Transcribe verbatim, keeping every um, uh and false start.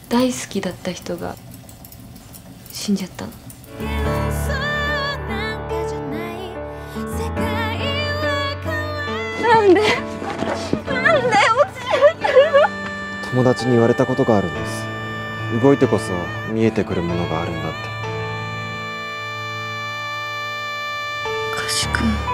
大好きだった人が死んじゃったの。なんでなんで落ちちゃったの。 友達に言われたことがあるんです。動いてこそ見えてくるものがあるんだって。 かしくん。